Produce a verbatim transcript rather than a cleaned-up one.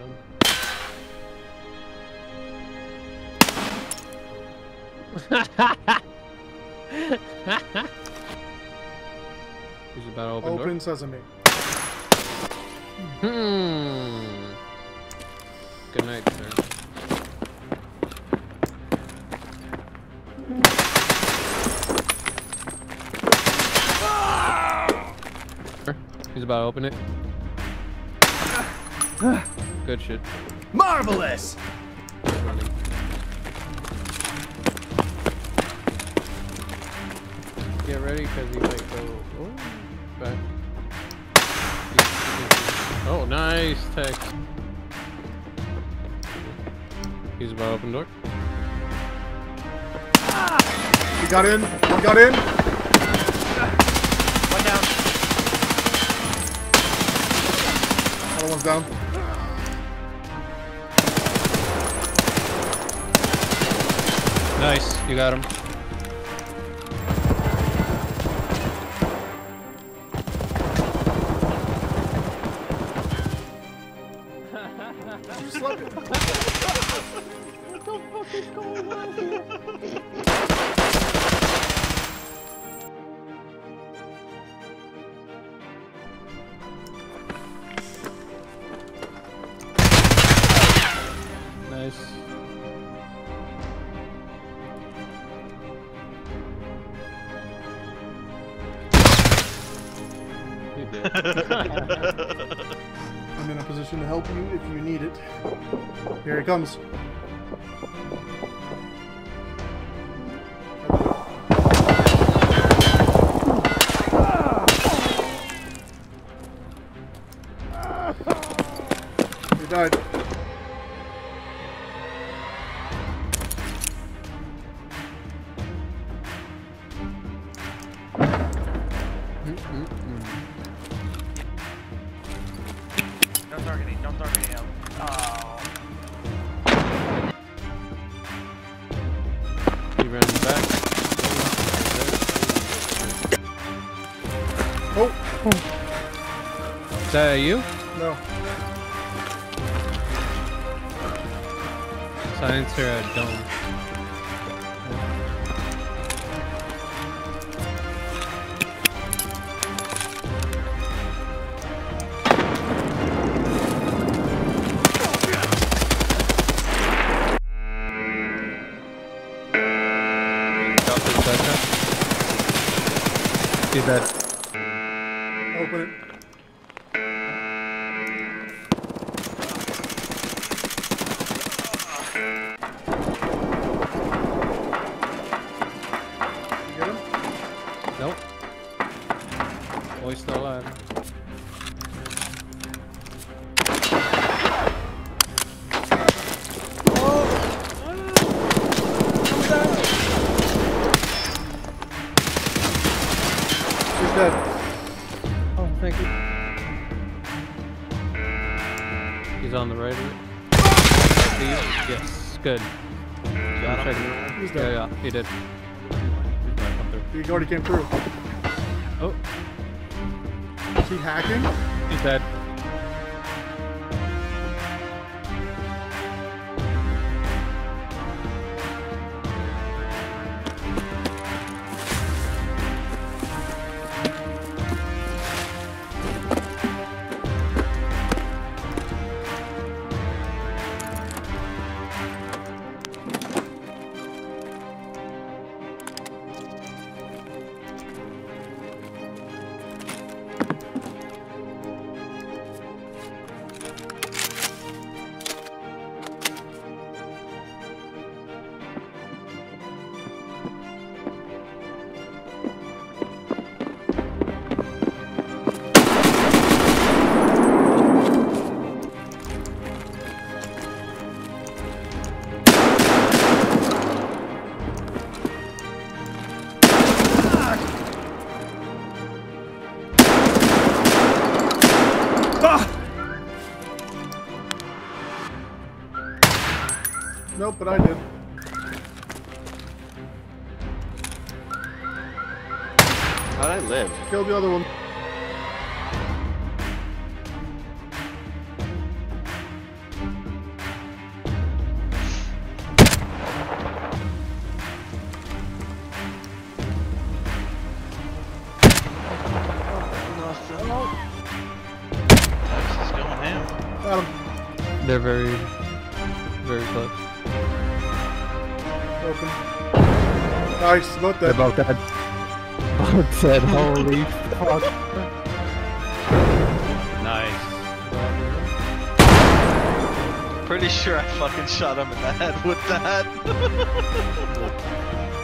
down. He's about to open Open door. sesame. Hmm. Good night, sir. He's about to open it. Good shit. Marvelous! Running. Get ready, because he might go. Oh, back. Oh, nice text. He's about to open door. He got in. He got in. One down. Other one's down. Nice, you got him. You slept it. What the fuck is going on here? Nice. You did. I'm in a position to help you if you need it. Here he comes. He died. Don't target him, don't target him. Oh. He ran back. Oh! Is that you? No. Silencer at dome. See that? Open it. You get him? Nope. Boy's still alive. He's dead. Oh, thank you. He's on the right of it. See you? Yes, good. Got him. Checking it. He's Yeah, dead. yeah, he did. He's back up there. He already came through. Oh, Is he hacking? he's dead. Nope, but I did. How'd I live? Killed the other one. Got him. They're very, very close. Open. Nice. About They're that. both dead. Both dead. Holy fuck. Nice. Pretty sure I fucking shot him in the head with that.